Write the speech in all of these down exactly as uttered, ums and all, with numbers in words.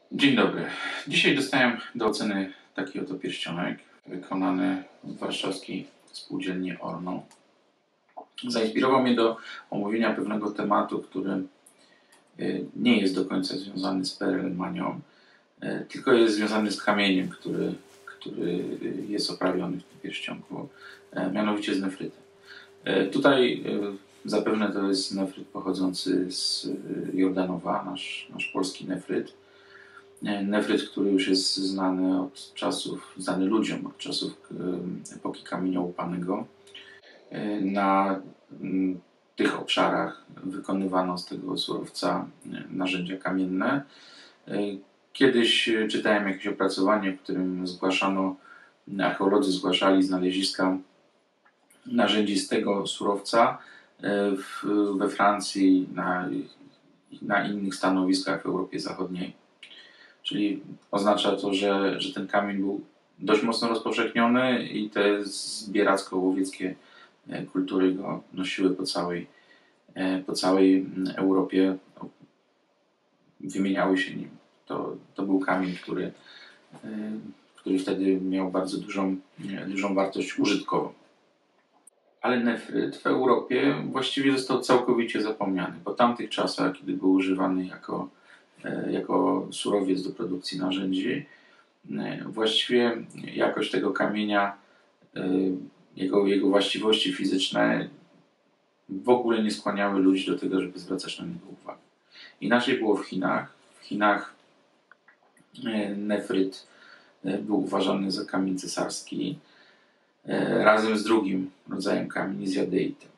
Dzień dobry. Dzisiaj dostałem do oceny taki oto pierścionek wykonany w warszawskiej spółdzielni Orno. Zainspirował mnie do omówienia pewnego tematu, który nie jest do końca związany z P R L-manią, tylko jest związany z kamieniem, który, który jest oprawiony w tym pierścionku, mianowicie z nefrytem. Tutaj zapewne to jest nefryt pochodzący z Jordanowa, nasz, nasz polski nefryt. Nefryt, który już jest znany od czasów, znany ludziom od czasów epoki kamienia łupanego. Na tych obszarach wykonywano z tego surowca narzędzia kamienne. Kiedyś czytałem jakieś opracowanie, w którym zgłaszano, archeolodzy zgłaszali znaleziska narzędzi z tego surowca w, we Francji, na, na innych stanowiskach w Europie Zachodniej. Czyli oznacza to, że, że ten kamień był dość mocno rozpowszechniony i te zbieracko-łowieckie kultury go nosiły po całej, po całej Europie, wymieniały się nim. To, to był kamień, który, który wtedy miał bardzo dużą, dużą wartość użytkową. Ale nefryt w Europie właściwie został całkowicie zapomniany. Po tamtych czasach, kiedy był używany jako jako surowiec do produkcji narzędzi, właściwie jakość tego kamienia, jego, jego właściwości fizyczne w ogóle nie skłaniały ludzi do tego, żeby zwracać na niego uwagę. Inaczej było w Chinach. W Chinach nefryt był uważany za kamień cesarski razem z drugim rodzajem kamieni, z jadeitem.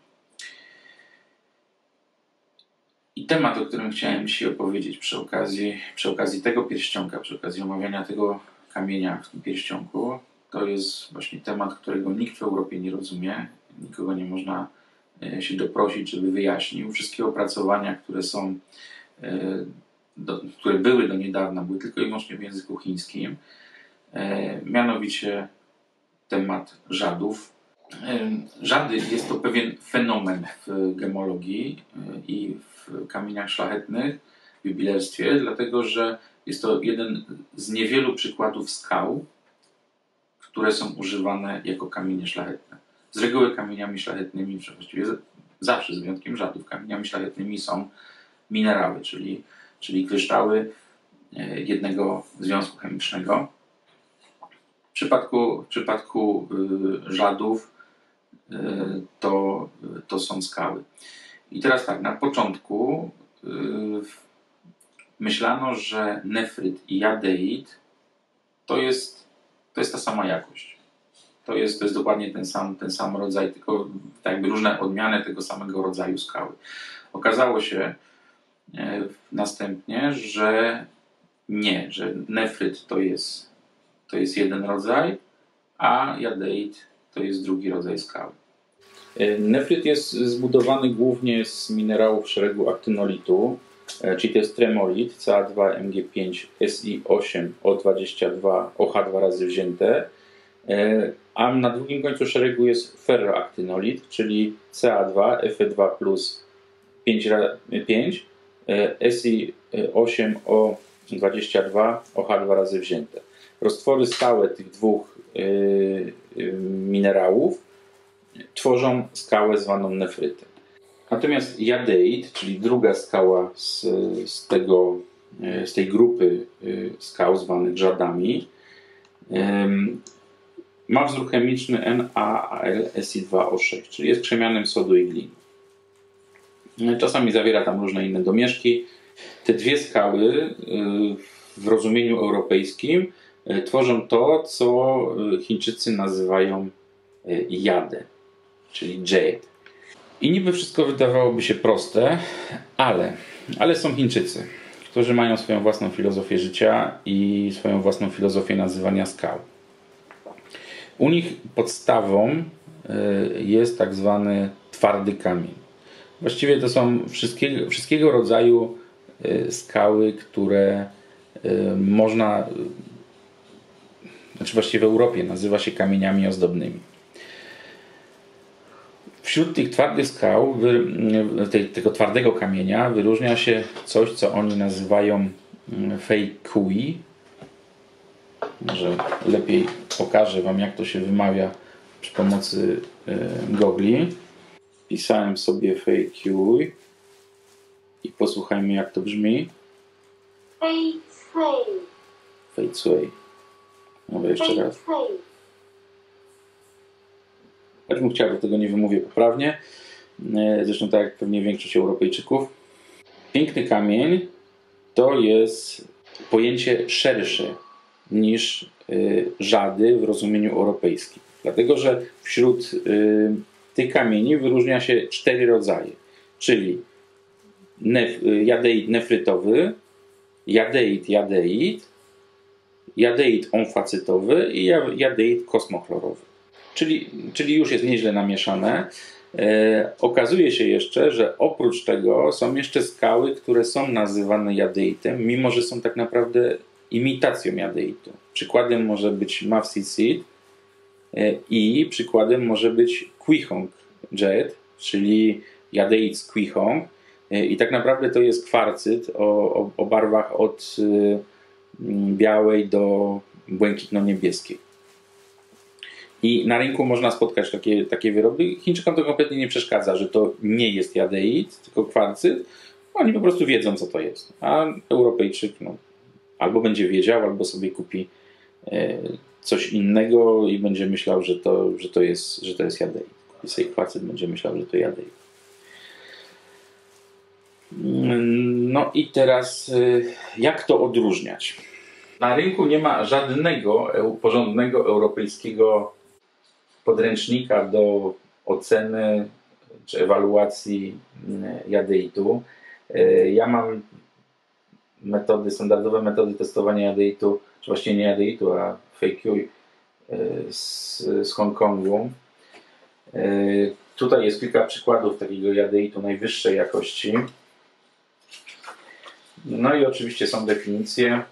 I temat, o którym chciałem dzisiaj opowiedzieć przy okazji, przy okazji tego pierścionka, przy okazji omawiania tego kamienia w tym pierścionku, to jest właśnie temat, którego nikt w Europie nie rozumie, nikogo nie można się doprosić, żeby wyjaśnił. Wszystkie opracowania, które są, do, które były do niedawna, były tylko i wyłącznie w języku chińskim, mianowicie temat żadów. Żady jest to pewien fenomen w gemologii i w kamieniach szlachetnych, w jubilerstwie, dlatego że jest to jeden z niewielu przykładów skał, które są używane jako kamienie szlachetne. Z reguły kamieniami szlachetnymi, właściwie zawsze z wyjątkiem rzadów, kamieniami szlachetnymi są minerały, czyli, czyli kryształy jednego związku chemicznego. W przypadku, w przypadku żadów to, to są skały. I teraz tak, na początku yy, myślano, że nefryt i jadeit to jest, to jest ta sama jakość. To jest, to jest dokładnie ten sam, ten sam rodzaj, tylko tak jakby różne odmiany tego samego rodzaju skały. Okazało się yy, następnie, że nie, że nefryt to jest, to jest jeden rodzaj, a jadeit to jest drugi rodzaj skały. Nefryt jest zbudowany głównie z minerałów szeregu aktynolitu, czyli to jest tremolit, C A dwa M G pięć S I osiem O dwadzieścia dwa O H dwa razy wzięte, a na drugim końcu szeregu jest ferroaktynolit, czyli C A dwa F E dwa plus pięć S I osiem O dwadzieścia dwa O H dwa razy wzięte. Roztwory stałe tych dwóch minerałów tworzą skałę zwaną nefrytem. Natomiast jadeit, czyli druga skała z, z, tego, z tej grupy skał zwanych żadami, ma wzór chemiczny N A A L S I dwa O sześć, czyli jest krzemianem sodu i gliny. Czasami zawiera tam różne inne domieszki. Te dwie skały w rozumieniu europejskim tworzą to, co Chińczycy nazywają jadę, czyli jade. I niby wszystko wydawałoby się proste, ale, ale są Chińczycy, którzy mają swoją własną filozofię życia i swoją własną filozofię nazywania skał. U nich podstawą jest tak zwany twardy kamień. Właściwie to są wszystkiego, wszystkiego rodzaju skały, które można, znaczy właściwie w Europie nazywa się kamieniami ozdobnymi. Wśród tych twardych skał, tego twardego kamienia wyróżnia się coś, co oni nazywają Fei Kui. Może lepiej pokażę Wam, jak to się wymawia przy pomocy y, gogli. Pisałem sobie Fei Kui i posłuchajmy, jak to brzmi. Fei Cui. Fei Cui. Mówię jeszcze raz. Choć bym chciał, że tego nie wymówię poprawnie. Zresztą tak jak pewnie większość Europejczyków. Piękny kamień to jest pojęcie szersze niż y, żady w rozumieniu europejskim. Dlatego, że wśród y, tych kamieni wyróżnia się cztery rodzaje. Czyli nef, jadeit nefrytowy, jadeit jadeit, jadeit onfacytowy i jadeit kosmochlorowy. Czyli, czyli już jest nieźle namieszane. E, okazuje się jeszcze, że oprócz tego są jeszcze skały, które są nazywane jadeitem, mimo że są tak naprawdę imitacją jadeitu. Przykładem może być Mawsit e, i przykładem może być Quihong Jet, czyli jadeit z Quihong. E, I tak naprawdę to jest kwarcyt o, o, o barwach od e, białej do błękitno-niebieskiej. I na rynku można spotkać takie, takie wyroby. Chińczykom to kompletnie nie przeszkadza, że to nie jest jadeit, tylko kwarcyt. Oni po prostu wiedzą, co to jest. A Europejczyk no, albo będzie wiedział, albo sobie kupi e, coś innego i będzie myślał, że to, że to, jest, że to jest jadeit. Kupi sobie kwarcyt, będzie myślał, że to jadeit. No i teraz e, jak to odróżniać? Na rynku nie ma żadnego e, porządnego europejskiego podręcznika do oceny czy ewaluacji jadeitu. Ja mam metody, standardowe metody testowania jadeitu, czy właściwie nie jadeitu, a Fei Kui z, z Hongkongu. Tutaj jest kilka przykładów takiego jadeitu najwyższej jakości. No i oczywiście są definicje.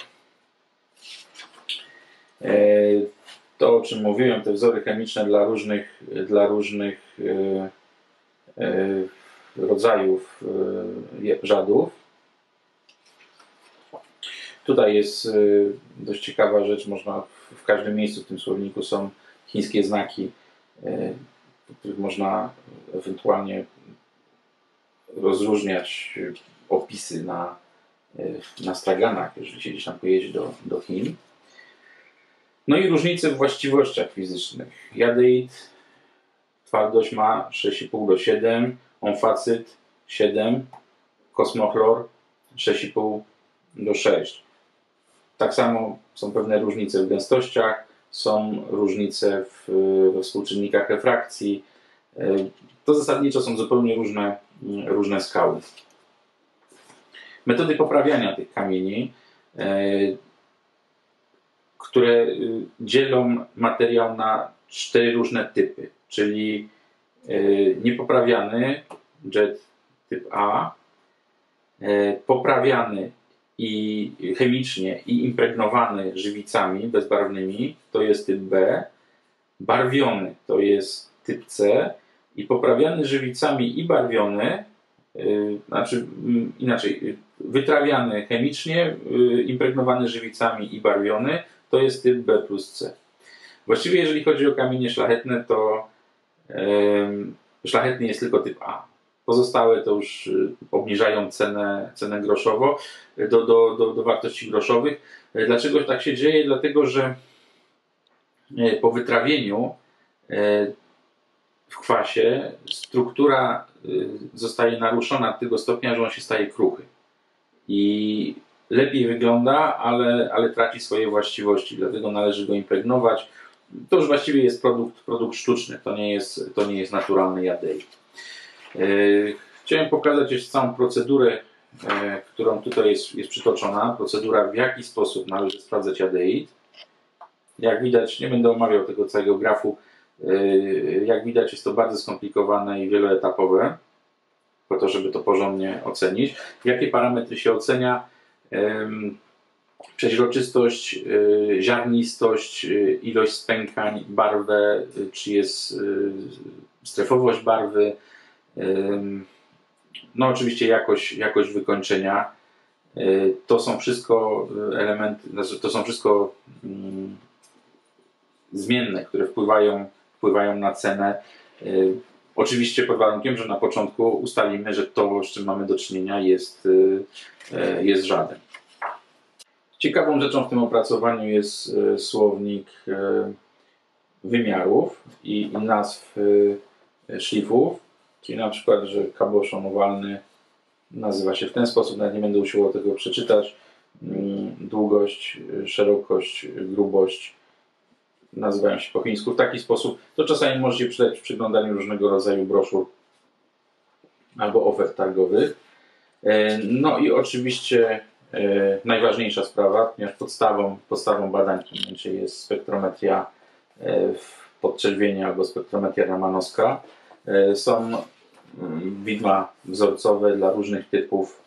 To, o czym mówiłem, te wzory chemiczne dla różnych, dla różnych e, e, rodzajów e, żadów. Tutaj jest e, dość ciekawa rzecz, można w, w każdym miejscu w tym słowniku są chińskie znaki, e, po których można ewentualnie rozróżniać opisy na, e, na straganach, jeżeli się gdzieś tam pojedzie do, do Chin. No i różnice w właściwościach fizycznych. Jadeit twardość ma sześć i pół do siedem, onfacyt siedem, kosmochlor sześć i pół do sześć. Tak samo są pewne różnice w gęstościach, są różnice w, we współczynnikach refrakcji. To zasadniczo są zupełnie różne, różne skały. Metody poprawiania tych kamieni, które dzielą materiał na cztery różne typy, czyli niepoprawiany jet typ A, poprawiany i chemicznie i impregnowany żywicami bezbarwnymi, to jest typ B, barwiony to jest typ C i poprawiany żywicami i barwiony, yy, znaczy yy, inaczej, wytrawiany chemicznie, yy, impregnowany żywicami i barwiony, to jest typ B plus C. Właściwie jeżeli chodzi o kamienie szlachetne, to yy, szlachetny jest tylko typ A. Pozostałe to już obniżają cenę, cenę groszowo do, do, do, do wartości groszowych. Dlaczego tak się dzieje? Dlatego, że po wytrawieniu w kwasie struktura zostaje naruszona do tego stopnia, że on się staje kruchy. I lepiej wygląda, ale, ale traci swoje właściwości, dlatego należy go impregnować. To już właściwie jest produkt, produkt sztuczny, to nie jest, to nie jest naturalny jadeit. Chciałem pokazać jeszcze całą procedurę, którą tutaj jest, jest przytoczona. Procedura, w jaki sposób należy sprawdzać jadeit. Jak widać, nie będę omawiał tego całego grafu, jak widać jest to bardzo skomplikowane i wieloetapowe, po to, żeby to porządnie ocenić. Jakie parametry się ocenia? Przeźroczystość, ziarnistość, ilość spękań, barwę, czy jest strefowość barwy, no oczywiście jakość, jakość wykończenia. To są wszystko elementy, znaczy to są wszystko mm, zmienne, które wpływają, wpływają na cenę. Oczywiście pod warunkiem, że na początku ustalimy, że to, z czym mamy do czynienia, jest, jest żadem. Ciekawą rzeczą w tym opracowaniu jest słownik wymiarów i, i nazw szlifów, czyli na przykład, że kaboszon owalny nazywa się w ten sposób, nawet nie będę usiłował tego przeczytać. Długość, szerokość, grubość nazywają się po chińsku w taki sposób. To czasami może się przydać w przyglądaniu różnego rodzaju broszur albo ofert targowych. No i oczywiście najważniejsza sprawa, ponieważ podstawą, podstawą badań jest spektrometria podtrzeźwienia albo spektrometria ramanowska. Są widma wzorcowe dla różnych typów.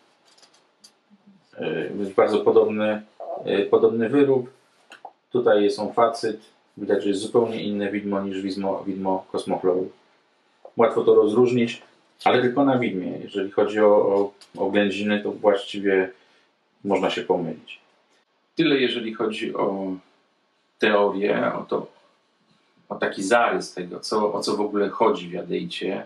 Jest bardzo podobny, podobny wyrób. Tutaj jest on facyt. Widać, że jest zupełnie inne widmo niż widmo, widmo kosmochloru. Łatwo to rozróżnić, ale tylko na widmie. Jeżeli chodzi o, o, o ględziny, to właściwie można się pomylić. Tyle jeżeli chodzi o teorię, o, to, o taki zarys tego, co, o co w ogóle chodzi w jadeicie.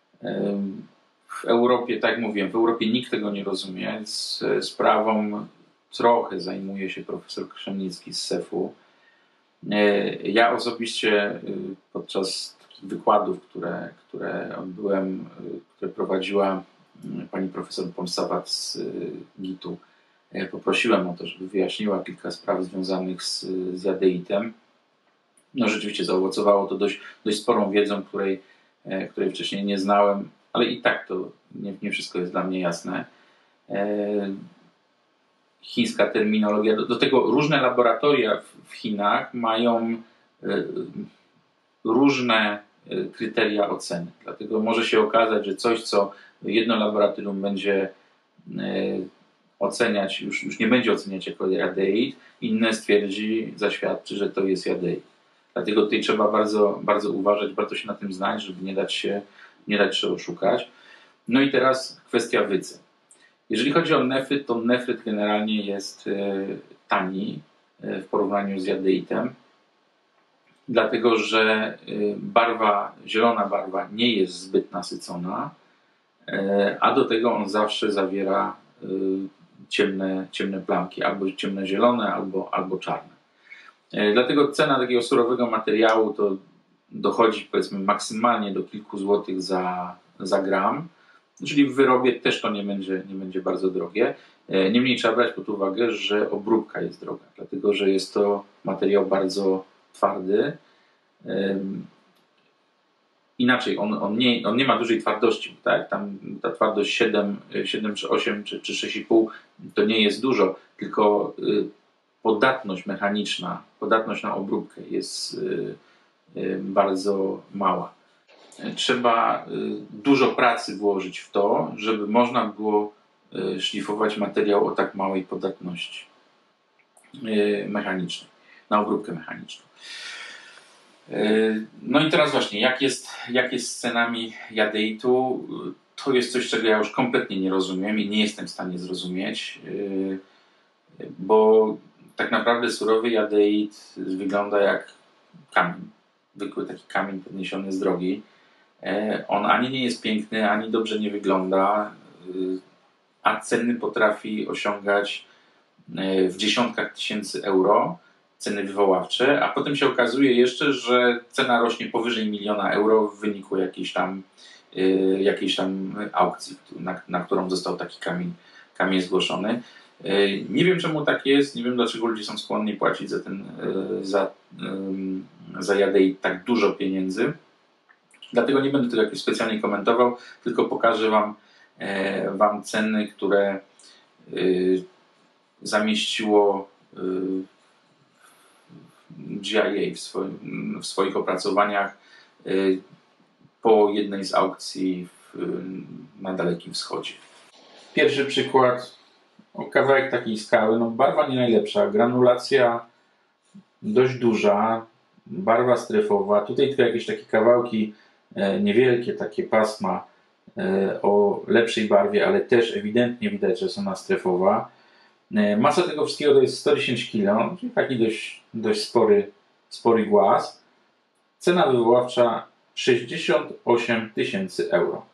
W Europie, tak jak mówiłem, w Europie nikt tego nie rozumie. Z sprawą trochę zajmuje się profesor Krzemnicki z sefu. Ja osobiście podczas takich wykładów, które, które odbyłem, które prowadziła pani profesor Ponsawat z gitu, poprosiłem o to, żeby wyjaśniła kilka spraw związanych z, z jadeitem. No rzeczywiście zaowocowało to dość, dość sporą wiedzą, której, której wcześniej nie znałem, ale i tak to nie, nie wszystko jest dla mnie jasne. Chińska terminologia, do, do tego różne laboratoria w, w Chinach mają y, różne y, kryteria oceny. Dlatego może się okazać, że coś, co jedno laboratorium będzie y, oceniać, już, już nie będzie oceniać jako jadeit, inne stwierdzi, zaświadczy, że to jest jadeit. Dlatego tutaj trzeba bardzo, bardzo uważać, warto się na tym znać, żeby nie dać się, nie dać się oszukać. No i teraz kwestia wycen. Jeżeli chodzi o nefryt, to nefryt generalnie jest tani w porównaniu z jadeitem, dlatego że barwa, zielona barwa nie jest zbyt nasycona, a do tego on zawsze zawiera ciemne, ciemne plamki, albo ciemnozielone, albo, albo czarne. Dlatego cena takiego surowego materiału to dochodzi powiedzmy maksymalnie do kilku złotych za, za gram. Czyli w wyrobie też to nie będzie, nie będzie bardzo drogie. Niemniej trzeba brać pod uwagę, że obróbka jest droga, dlatego że jest to materiał bardzo twardy. Inaczej, on, on, nie, on nie ma dużej twardości, tak? Tam ta twardość siedem, siedem czy osiem czy, czy sześć i pół to nie jest dużo, tylko podatność mechaniczna, podatność na obróbkę jest bardzo mała. Trzeba dużo pracy włożyć w to, żeby można było szlifować materiał o tak małej podatności mechanicznej, na obróbkę mechaniczną. No i teraz właśnie, jak jest, jak jest z cenami jadeitu? To jest coś, czego ja już kompletnie nie rozumiem i nie jestem w stanie zrozumieć, bo tak naprawdę surowy jadeit wygląda jak kamień, zwykły taki kamień podniesiony z drogi. On ani nie jest piękny, ani dobrze nie wygląda, a ceny potrafi osiągać w dziesiątkach tysięcy euro, ceny wywoławcze, a potem się okazuje jeszcze, że cena rośnie powyżej miliona euro w wyniku jakiejś tam, jakiejś tam aukcji, na, na którą został taki kamień, kamień zgłoszony. Nie wiem, czemu tak jest, nie wiem, dlaczego ludzie są skłonni płacić za ten, za, za jadeit tak dużo pieniędzy. Dlatego nie będę tego jakoś specjalnie komentował, tylko pokażę Wam, wam ceny, które zamieściło G I A w, swoim, w swoich opracowaniach po jednej z aukcji w, na Dalekim Wschodzie. Pierwszy przykład, o kawałek takiej skały, no barwa nie najlepsza, granulacja dość duża, barwa strefowa, tutaj tylko jakieś takie kawałki niewielkie, takie pasma o lepszej barwie, ale też ewidentnie widać, że jest ona strefowa. Masa tego wszystkiego to jest sto dziesięć kilo, czyli taki dość, dość spory, spory głaz. Cena wywoławcza sześćdziesiąt osiem tysięcy euro.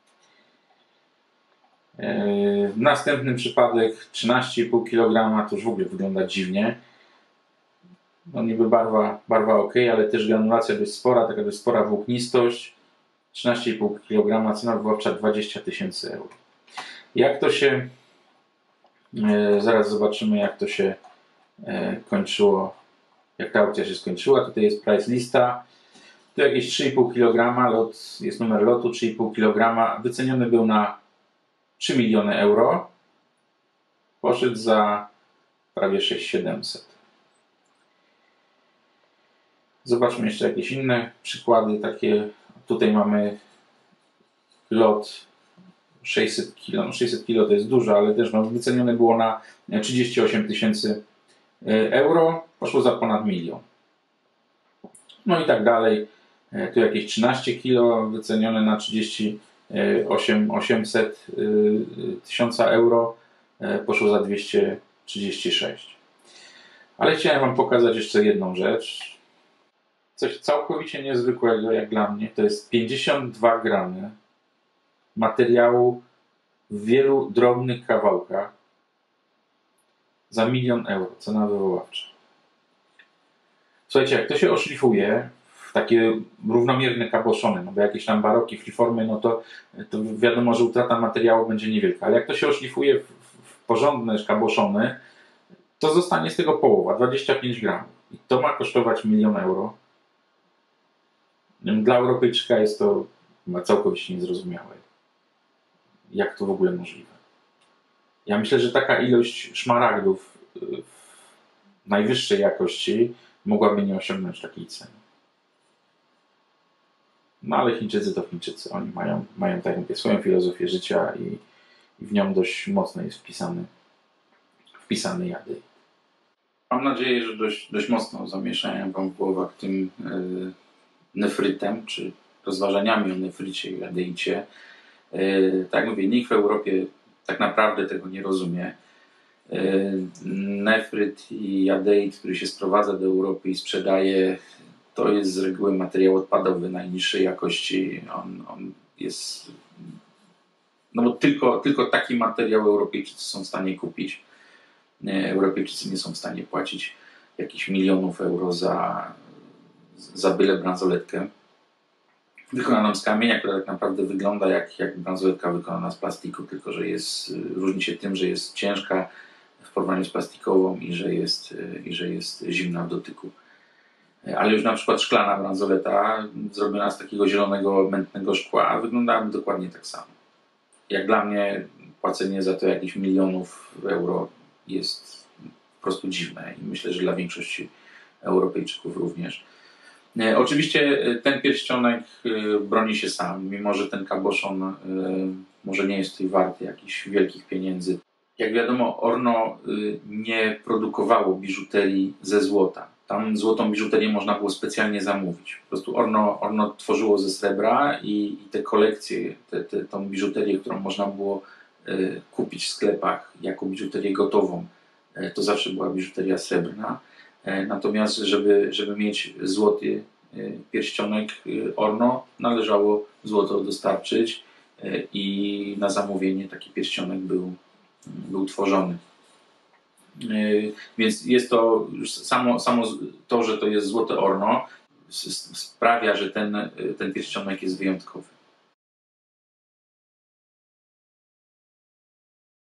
Następny przypadek trzynaście i pół kilograma, to już w ogóle wygląda dziwnie. No niby barwa, barwa ok, ale też granulacja dość spora, taka dość spora włóknistość. trzynaście i pół kilograma, cena wywoławcza dwadzieścia tysięcy euro. Jak to się, e, zaraz zobaczymy jak to się e, kończyło, jak ta aukcja się skończyła. Tutaj jest price lista. Tu jakieś trzy i pół kilograma, lot, jest numer lotu trzy i pół kilograma, wyceniony był na trzy miliony euro. Poszedł za prawie sześć tysięcy siedemset. Zobaczmy jeszcze jakieś inne przykłady, takie, tutaj mamy lot sześćset kilo, no sześćset kilo to jest dużo, ale też no, wycenione było na trzydzieści osiem tysięcy euro, poszło za ponad milion. No i tak dalej, tu jakieś trzynaście kilo, wycenione na trzydzieści osiem osiemset tysiąca euro, poszło za dwieście trzydzieści sześć. Ale chciałem Wam pokazać jeszcze jedną rzecz. Coś całkowicie niezwykłego jak dla mnie. To jest pięćdziesiąt dwa gramy materiału w wielu drobnych kawałkach za milion euro. Cena wywoławcza. Słuchajcie, jak to się oszlifuje w takie równomierne kaboszony, no bo jakieś tam baroki, freeformy, no to, to wiadomo, że utrata materiału będzie niewielka. Ale jak to się oszlifuje w, w porządne kaboszony, to zostanie z tego połowa, dwadzieścia pięć gramów. I to ma kosztować milion euro. Dla Europejczyka jest to całkowicie niezrozumiałe. Jak to w ogóle możliwe? Ja myślę, że taka ilość szmaragdów najwyższej jakości mogłaby nie osiągnąć takiej ceny. No ale Chińczycy to Chińczycy. Oni mają, mają taką swoją filozofię życia i, i w nią dość mocno jest wpisany, wpisany jadej. Mam nadzieję, że dość, dość mocno zamieszałem Wam w głowach tym yy, nefrytem, czy rozważaniami o nefrycie i jadeicie. Yy, tak jak mówię, nikt w Europie tak naprawdę tego nie rozumie. Yy, nefryt i jadeit, który się sprowadza do Europy i sprzedaje, to jest z reguły materiał odpadowy najniższej jakości. On, on jest... No bo tylko, tylko taki materiał Europejczycy są w stanie kupić. Europejczycy nie są w stanie płacić jakichś milionów euro za, za byle bransoletkę wykonaną z kamienia, która tak naprawdę wygląda jak, jak bransoletka wykonana z plastiku, tylko że jest, różni się tym, że jest ciężka w porównaniu z plastikową i że jest, i że jest zimna w dotyku. Ale już na przykład szklana bransoleta zrobiona z takiego zielonego, mętnego szkła wyglądałaby dokładnie tak samo. Jak dla mnie płacenie za to jakichś milionów euro jest po prostu dziwne i myślę, że dla większości Europejczyków również. E, oczywiście ten pierścionek e, broni się sam, mimo że ten kaboszon e, może nie jest tutaj warty jakichś wielkich pieniędzy. Jak wiadomo, Orno e, nie produkowało biżuterii ze złota. Tam złotą biżuterię można było specjalnie zamówić. Po prostu Orno, Orno tworzyło ze srebra i, i te kolekcje, te, te, tą biżuterię, którą można było e, kupić w sklepach jako biżuterię gotową, e, to zawsze była biżuteria srebrna. E, natomiast żeby, żeby mieć złoty e, pierścionek e, Orno, należało złoto dostarczyć e, i na zamówienie taki pierścionek był, był tworzony. Więc jest to już samo, samo to, że to jest złote Orno, sprawia, że ten, ten pierścionek jest wyjątkowy.